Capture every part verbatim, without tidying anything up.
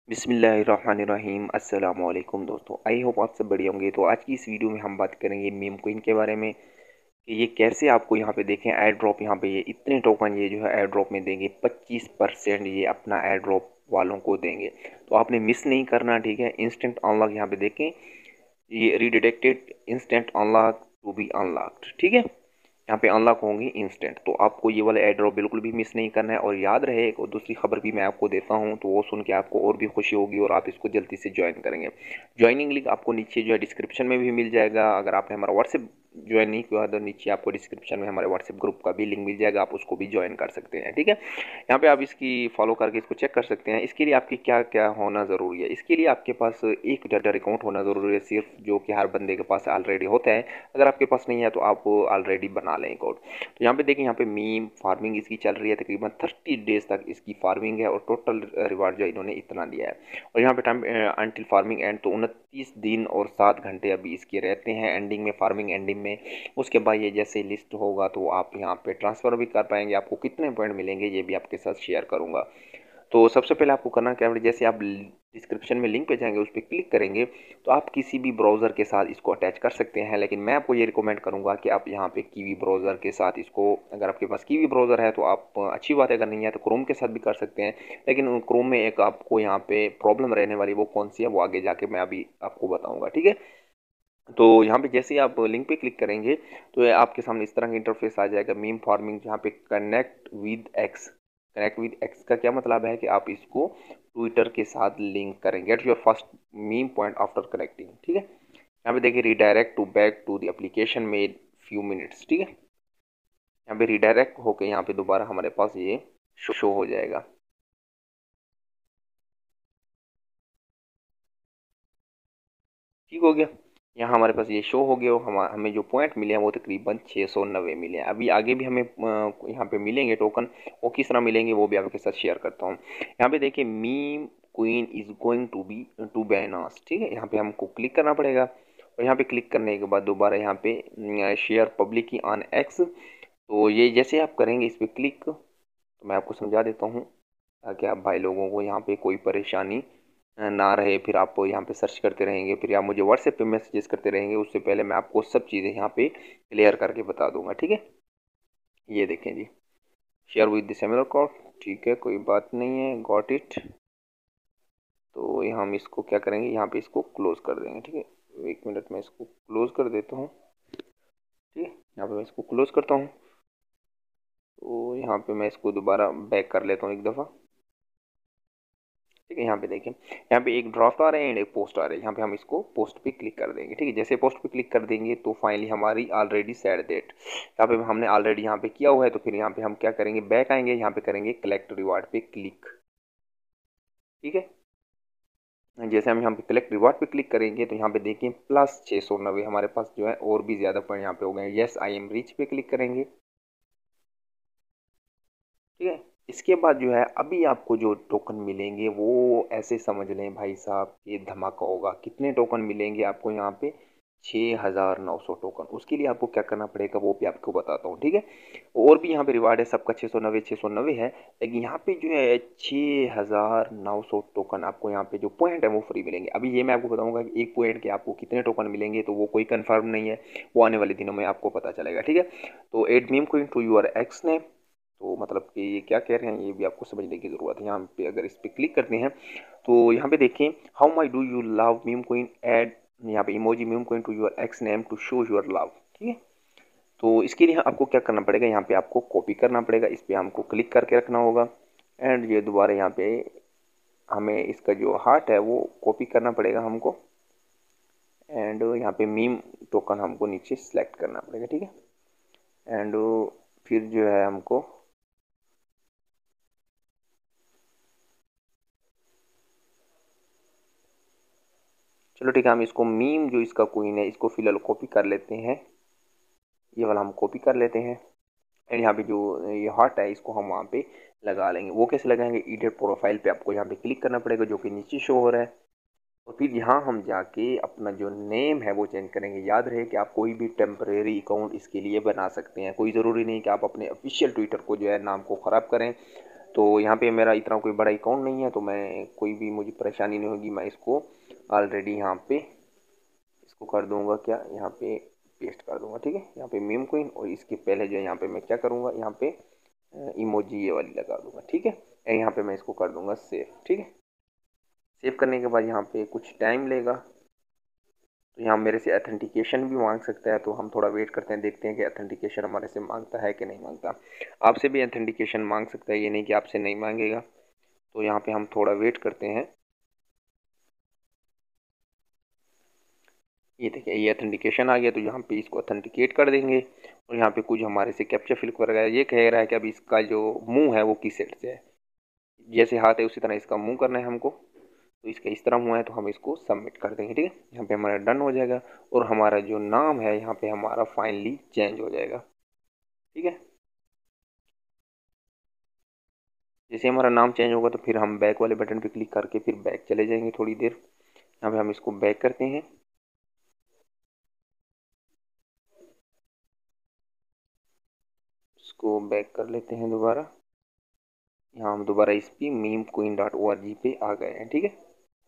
बिस्मिल्लाहिर्रहमानिर्रहीम अस्सलाम वालेकुम दोस्तों। आई होप आप सब बढ़िया होंगे। तो आज की इस वीडियो में हम बात करेंगे मीम कोइन के बारे में कि ये कैसे आपको यहाँ पे देखें एयर ड्रॉप, यहाँ पे ये इतने टोकन ये जो है एयर ड्रॉप में देंगे, पच्चीस परसेंट ये अपना एयर ड्रॉप वालों को देंगे। तो आपने मिस नहीं करना, ठीक है। इंस्टेंट अनलॉक यहाँ पे देखें, ये redetected instant unlock to be unlocked, ठीक है। यहाँ पे अनलॉक होंगी इंस्टेंट, तो आपको ये वाला एयर ड्रॉप बिल्कुल भी मिस नहीं करना है। और याद रहे, एक और दूसरी खबर भी मैं आपको देता हूँ, तो वो सुन के आपको और भी खुशी होगी और आप इसको जल्दी से ज्वाइन करेंगे। ज्वाइनिंग लिंक आपको नीचे जो है डिस्क्रिप्शन में भी मिल जाएगा। अगर आपने हमारा व्हाट्सएप ज्वाइन नहीं किया तो नीचे आपको डिस्क्रिप्शन में हमारे व्हाट्सएप ग्रुप का भी लिंक मिल जाएगा, आप उसको भी ज्वाइन कर सकते हैं, ठीक है। यहाँ पे आप इसकी फॉलो करके इसको चेक कर सकते हैं। इसके लिए आपकी क्या क्या होना ज़रूरी है, इसके लिए आपके पास एक डर अकाउंट होना ज़रूरी है सिर्फ, जो कि हर बंदे के पास ऑलरेडी होता है। अगर आपके पास नहीं है तो आप ऑलरेडी बना लें अकाउंट। तो यहाँ पे देखें, यहाँ पे मीम फार्मिंग इसकी चल रही है, तकरीबन थर्टी डेज तक इसकी फार्मिंग है और टोटल रिवार्ड जो इन्होंने इतना दिया है। और यहाँ पे टाइम अंटिल फार्मिंग एंड, तो उनतीस दिन और सात घंटे अभी इसके रहते हैं एंडिंग में, फार्मिंग एंडिंग में। उसके बाद ये जैसे लिस्ट होगा तो आप यहाँ पे ट्रांसफ़र भी कर पाएंगे। आपको कितने पॉइंट मिलेंगे ये भी आपके साथ शेयर करूँगा। तो सबसे पहले आपको करना क्या है, जैसे आप डिस्क्रिप्शन में लिंक पे जाएंगे, उस पर क्लिक करेंगे तो आप किसी भी ब्राउज़र के साथ इसको अटैच कर सकते हैं। लेकिन मैं आपको ये रिकमेंड करूंगा कि आप यहाँ पे कीवी ब्राउज़र के साथ इसको, अगर आपके पास कीवी ब्राउज़र है तो आप अच्छी बात है, अगर नहीं है तो क्रोम के साथ भी कर सकते हैं। लेकिन क्रोम में एक आपको यहाँ पे प्रॉब्लम रहने वाली, वो कौन सी है वो आगे जाके मैं अभी आपको बताऊँगा, ठीक है। तो यहाँ पे जैसे ही आप लिंक पे क्लिक करेंगे तो आपके सामने इस तरह का इंटरफेस आ जाएगा, मीम फार्मिंग, जहाँ पे connect with X. Connect with X का क्या मतलब है कि आप इसको ट्विटर के साथ लिंक करेंगे। Get your first meme point after connecting, ठीक है। यहाँ पे देखिए, redirect to back to the application made few minutes, ठीक है। यहाँ पे रिडायरेक्ट होके यहाँ पे दोबारा हमारे पास ये शो हो जाएगा। ठीक हो गया, यहाँ हमारे पास ये शो हो गया। हम हमें जो पॉइंट मिले हैं वो तकरीबन छः सौ नब्बे मिले हैं। अभी आगे भी हमें यहाँ पे मिलेंगे टोकन, वो किस तरह मिलेंगे वो भी आपके साथ शेयर करता हूँ। यहाँ पे देखिए, meme queen is going to be to Binance, ठीक है। यहाँ पे हमको क्लिक करना पड़ेगा और यहाँ पे क्लिक करने के बाद दोबारा यहाँ पे शेयर पब्लिक ऑन एक्स, तो ये जैसे आप करेंगे इस पर क्लिक, तो मैं आपको समझा देता हूँ ताकि आप भाई लोगों को यहाँ पे कोई परेशानी ना रहे। फिर आप यहाँ पे सर्च करते रहेंगे, फिर आप मुझे व्हाट्सएप पे मैसेजेस करते रहेंगे, उससे पहले मैं आपको सब चीज़ें यहाँ पे क्लियर करके बता दूंगा, ठीक है। ये देखें जी, share with the similar code, ठीक है, कोई बात नहीं है, गॉट इट। तो यहाँ हम इसको क्या करेंगे, यहाँ पे इसको क्लोज कर देंगे, ठीक है। एक मिनट में इसको क्लोज कर देता हूँ, ठीक है। यहाँ पे मैं इसको क्लोज करता हूँ, तो यहाँ पे मैं इसको दोबारा बैक कर लेता हूँ एक दफ़ा, ठीक है। यहाँ पे देखें, यहाँ पे एक ड्राफ्ट आ रहा है एंड एक पोस्ट आ रहा है। यहाँ पे हम इसको पोस्ट पे क्लिक कर देंगे, ठीक है। जैसे पोस्ट पे क्लिक कर देंगे तो फाइनली हमारी ऑलरेडी सेट डेट, यहाँ पे हमने ऑलरेडी यहाँ पे किया हुआ है। तो फिर यहाँ पे हम क्या करेंगे, बैक आएंगे, यहाँ पे करेंगे कलेक्ट रिवार्ड पे क्लिक, ठीक है। जैसे हम यहाँ पे कलेक्ट रिवार्ड पे क्लिक करेंगे तो यहाँ पे देखिए प्लस छः सौ नब्बे हमारे पास जो है और भी ज़्यादा पॉइंट यहाँ पे हो गए। येस आई एम रिच पे क्लिक करेंगे, ठीक है। इसके बाद जो है अभी आपको जो टोकन मिलेंगे वो ऐसे समझ लें भाई साहब, ये धमाका होगा। कितने टोकन मिलेंगे आपको यहाँ पे, छः हज़ार नौ सौ टोकन। उसके लिए आपको क्या करना पड़ेगा वो भी आपको बताता हूँ, ठीक है। और भी यहाँ पे रिवार्ड है, सबका छः सौ नब्बे छः सौ नब्बे है, लेकिन यहाँ पे जो है छः हज़ार नौ सौ टोकन आपको यहाँ पे जो पॉइंट है वो फ्री मिलेंगे। अभी ये मैं आपको बताऊंगा कि एक पॉइंट के आपको कितने टोकन मिलेंगे, तो वो कोई कंफर्म नहीं है, वो आने वाले दिनों में आपको पता चलेगा, ठीक है। तो add meme coin to your X ने, तो मतलब कि ये क्या कह रहे हैं ये भी आपको समझने की ज़रूरत है। यहाँ पे अगर इस पर क्लिक करते हैं तो यहाँ पे देखें, how my do you love meme coin add, यहाँ पे emoji meme coin to your X name to show your love, ठीक है। तो इसके लिए आपको क्या करना पड़ेगा, यहाँ पे आपको कॉपी करना पड़ेगा, इस पर हमको क्लिक करके रखना होगा एंड ये दोबारा यहाँ पे हमें इसका जो हार्ट है वो कॉपी करना पड़ेगा हमको एंड यहाँ पे मीम टोकन हमको नीचे सेलेक्ट करना पड़ेगा, ठीक है। एंड फिर जो है हमको चलो ठीक है, हम इसको मीम जो इसका क्वीन है इसको फिलहाल कॉपी कर लेते हैं, ये वाला हम कॉपी कर लेते हैं एंड यहाँ पे जो ये हार्ट है इसको हम वहाँ पे लगा लेंगे। वो कैसे लगाएंगे, एडिट प्रोफाइल पे आपको यहाँ पे क्लिक करना पड़ेगा जो कि नीचे शो हो रहा है, और फिर यहाँ हम जाके अपना जो नेम है वो चेंज करेंगे। याद रहे कि आप कोई भी टेम्परेरी अकाउंट इसके लिए बना सकते हैं, कोई ज़रूरी नहीं कि आप अपने ऑफिशियल ट्विटर को जो है नाम को ख़राब करें। तो यहाँ पे मेरा इतना कोई बड़ा अकाउंट नहीं है, तो मैं कोई भी मुझे परेशानी नहीं होगी, मैं इसको ऑलरेडी यहाँ पे इसको कर दूंगा क्या, यहाँ पे पेस्ट कर दूंगा। ठीक है, यहाँ पे मीम कोइन, और इसके पहले जो है यहाँ पे मैं क्या करूँगा, यहाँ पे इमोजी ये वाली लगा दूंगा। ठीक है, यहाँ पे मैं इसको कर दूंगा सेव। ठीक है, सेव करने के बाद यहाँ पे कुछ टाइम लेगा, तो यहाँ मेरे से अथेंटिकेशन भी मांग सकता है, तो हम थोड़ा वेट करते हैं, देखते हैं कि अथेंटिकेशन हमारे से मांगता है कि नहीं मांगता। आपसे भी अथेंटिकेशन मांग सकता है, ये नहीं कि आपसे नहीं मांगेगा। तो यहाँ पे हम थोड़ा वेट करते हैं। ये देखिए, ये अथेंटिकेशन आ गया, तो यहाँ पे इसको अथेंटिकेट कर देंगे, और यहाँ पे कुछ हमारे से कैप्चा फिल कर रहा है। ये कह रहा है कि अब इसका जो मुंह है वो किस साइड से है, जैसे हाथ है उसी तरह इसका मुंह करना है हमको। तो इसका इस तरह हुआ है, तो हम इसको सबमिट कर देंगे। ठीक है, यहाँ पे हमारा डन हो जाएगा, और हमारा जो नाम है यहाँ पे हमारा फाइनली चेंज हो जाएगा। ठीक है, जैसे हमारा नाम चेंज होगा तो फिर हम बैक वाले बटन पे क्लिक करके फिर बैक चले जाएंगे थोड़ी देर। यहाँ पे हम इसको बैक करते हैं, इसको बैक कर लेते हैं दोबारा। यहाँ हम दोबारा इस पे meme queen dot O R G पे आ गए हैं। ठीक है,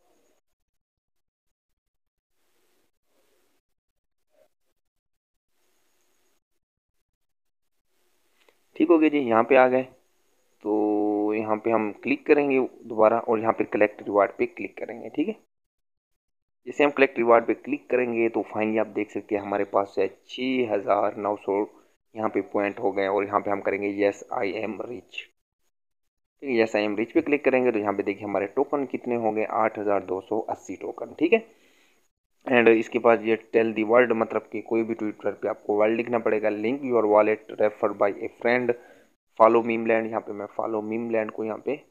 ठीक हो गया जी, यहाँ पे आ गए। तो यहाँ पे हम क्लिक करेंगे दोबारा, और यहाँ पे कलेक्ट रिवार्ड पे क्लिक करेंगे। ठीक है, जैसे हम कलेक्ट रिवार्ड पे क्लिक करेंगे तो फाइनली आप देख सकते हैं हमारे पास है छः हज़ार नौ सौ यहाँ पे पॉइंट हो गए, और यहाँ पे हम करेंगे यस आई एम रिच। ठीक है, यस आई एम रिच पे क्लिक करेंगे तो यहाँ पे देखिए हमारे टोकन कितने हो गए, आठ हज़ार दो सौ अस्सी टोकन। ठीक है, एंड इसके बाद ये टेल दी वर्ल्ड, मतलब कि कोई भी ट्विटर पे आपको वर्ल्ड लिखना पड़ेगा। Link your wallet refer by a friend, follow Memeland. यहाँ पे मैं फॉलो मीमलैंड को यहाँ पे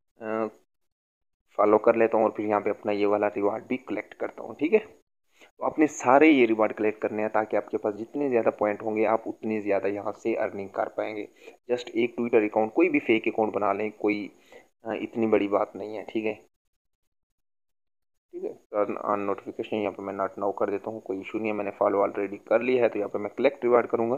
फॉलो कर लेता हूँ, और फिर यहाँ पे अपना ये वाला रिवार्ड भी कलेक्ट करता हूँ। ठीक है, तो आपने सारे ये रिवार्ड कलेक्ट करने हैं, ताकि आपके पास जितने ज़्यादा पॉइंट होंगे आप उतने ज़्यादा यहाँ से अर्निंग कर पाएंगे। जस्ट एक ट्विटर अकाउंट, कोई भी फेक अकाउंट बना लें, कोई इतनी बड़ी बात नहीं है। ठीक है, ठीक है, टर्न ऑन नोटिफिकेशन यहाँ पे मैं नॉट नाउ कर देता हूँ, कोई इशू नहीं है, मैंने फॉलो ऑलरेडी कर लिया है। तो यहाँ पे मैं कलेक्ट रिवार्ड करूँगा।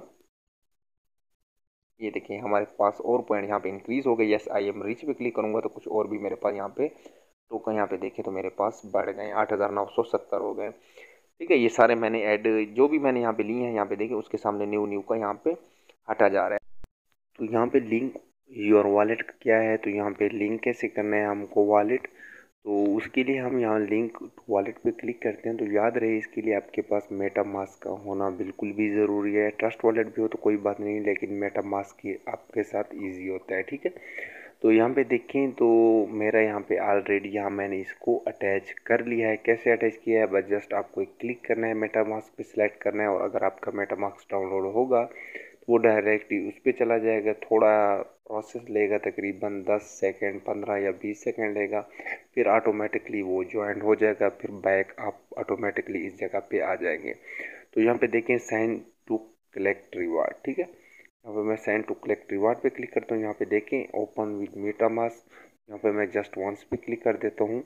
ये देखिए हमारे पास और पॉइंट यहाँ पे इंक्रीज हो गए। यस आई एम रिच पे क्लिक करूँगा तो कुछ और भी मेरे पास यहाँ पे टोकन यहाँ पे देखे तो मेरे पास बढ़ गए, आठ हज़ार नौ सौ सत्तर हो गए। ठीक है, ये सारे मैंने ऐड जो भी मैंने यहाँ पे लिए हैं, यहाँ पे देखिए उसके सामने न्यू न्यू का यहाँ पे हटा जा रहा है। तो यहाँ पे लिंक योर वॉलेट क्या है, तो यहाँ पे लिंक कैसे करना है हमको वॉलेट, तो उसके लिए हम यहाँ लिंक वॉलेट पे क्लिक करते हैं। तो याद रहे इसके लिए आपके पास मेटा मास्क का होना बिल्कुल भी ज़रूरी है। ट्रस्ट वॉलेट भी हो तो कोई बात नहीं, लेकिन मेटा मास्क ही आपके साथ ईजी होता है। ठीक है, तो यहाँ पे देखें तो मेरा यहाँ पे ऑलरेडी यहाँ मैंने इसको अटैच कर लिया है। कैसे अटैच किया है, बस जस्ट आपको एक क्लिक करना है, मेटा मास्क पे सिलेक्ट करना है, और अगर आपका मेटा मास्क डाउनलोड होगा तो वो डायरेक्ट ही उस पर चला जाएगा। थोड़ा प्रोसेस लेगा, तकरीबन दस सेकंड पंद्रह या बीस सेकंड लेगा, फिर ऑटोमेटिकली वो ज्वाइन हो जाएगा, फिर बैक आप ऑटोमेटिकली इस जगह पे आ जाएंगे। तो यहाँ पे देखें साइन टू कलेक्ट रिवार्ड। ठीक है, यहाँ पे मैं सेंड टू कलेक्ट रिवार्ड पे क्लिक करता हूँ। यहाँ पे देखें ओपन विद मेटा मास्क, यहाँ पे मैं जस्ट वंस पे क्लिक कर देता हूँ।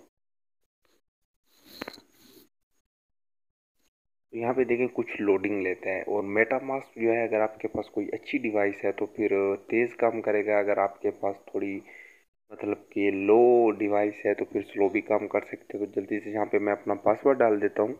तो यहाँ पे देखें कुछ लोडिंग लेता है, और मेटा मास्क जो है अगर आपके पास कोई अच्छी डिवाइस है तो फिर तेज़ काम करेगा, अगर आपके पास थोड़ी मतलब कि लो डिवाइस है तो फिर स्लो भी काम कर सकते हो। तो जल्दी से यहाँ पे मैं अपना पासवर्ड डाल देता हूँ।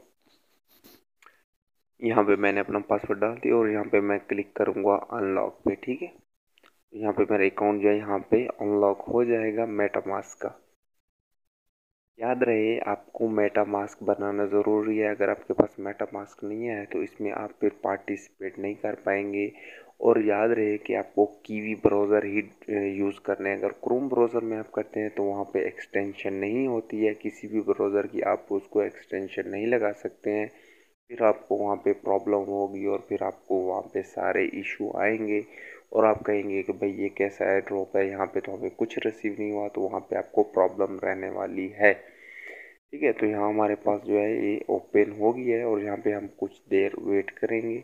यहाँ पे मैंने अपना पासवर्ड डाल दिया, और यहाँ पे मैं क्लिक करूँगा अनलॉक पे। ठीक है, यहाँ पे मेरा अकाउंट जो है यहाँ पे अनलॉक हो जाएगा मेटा मास्क का। याद रहे आपको मेटा मास्क बनाना ज़रूरी है, अगर आपके पास मेटा मास्क नहीं है तो इसमें आप फिर पार्टिसिपेट नहीं कर पाएंगे। और याद रहे कि आपको कीवी ब्राउज़र ही यूज़ करना है। अगर क्रोम ब्राउज़र में आप करते हैं तो वहाँ पे एक्सटेंशन नहीं होती है, किसी भी ब्राउज़र की आप उसको एक्सटेंशन नहीं लगा सकते हैं, फिर आपको वहाँ पे प्रॉब्लम होगी, और फिर आपको वहाँ पे सारे इशू आएंगे, और आप कहेंगे कि भाई ये कैसा है ड्रॉप है, यहाँ पे तो हमें कुछ रिसीव नहीं हुआ, तो वहाँ पे आपको प्रॉब्लम रहने वाली है। ठीक है, तो यहाँ हमारे पास जो है ये ओपन हो गया है, और यहाँ पे हम कुछ देर वेट करेंगे।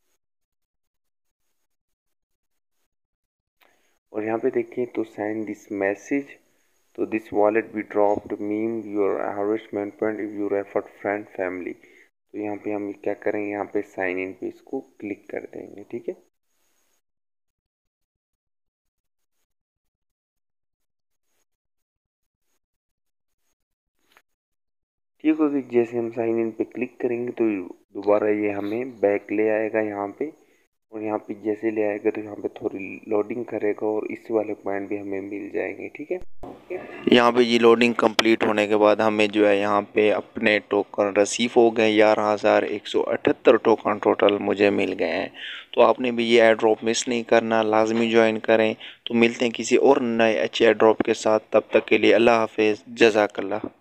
और यहाँ पे देखिए तो सेंड दिस मैसेज, तो this wallet be dropped meme your harvestment point if you refer friend family. तो यहाँ पे हम क्या करेंगे, यहाँ पे साइन इन पे इसको क्लिक कर देंगे। ठीक है, ठीक होगी। जैसे हम साइन इन पे क्लिक करेंगे तो दोबारा ये हमें बैक ले आएगा यहाँ पे, और यहाँ पे जैसे ले आएगा तो यहाँ पे थोड़ी लोडिंग करेगा और इस वाले पॉइंट भी हमें मिल जाएंगे। ठीक है, यहाँ पे ये लोडिंग कंप्लीट होने के बाद हमें जो है यहाँ पे अपने टोकन रिसीव हो गए। ग्यारह हज़ार एक सौ अठहत्तर टोकन टोटल मुझे मिल गए हैं। तो आपने भी ये एयर ड्रॉप मिस नहीं करना, लाजमी ज्वाइन करें। तो मिलते हैं किसी और नए अच्छे एयर ड्रॉप के साथ, तब तक के लिए अल्लाह हाफिज़, जज़ाकल्लाह।